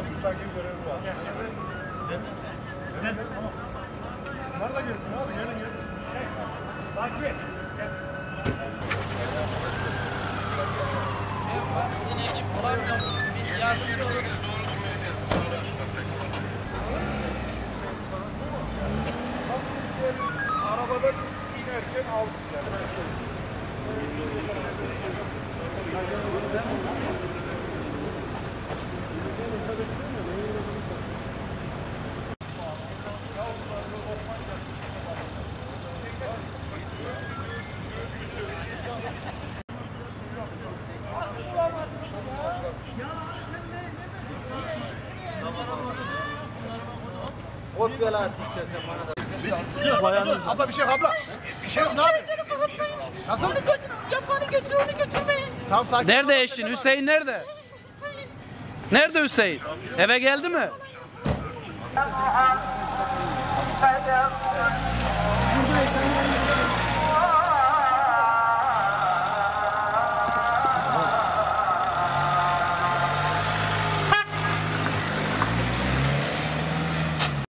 Stakil görevi var. Gel. Bunlar da gelsin abi. Gelin gelin. Takip. Yine ekip bulamıyormuş. Bir yardımcı olun. Arabadan inerken aldık yani. Kopyala at istersen bana da. Abla bir şey abla. Bir şey yok ne yapayım? Nasıl? Yapanı götür, onu götürmeyin. Tam sakin. Nerede eşin? Hüseyin nerede? Nerede Hüseyin? Eve geldi mi?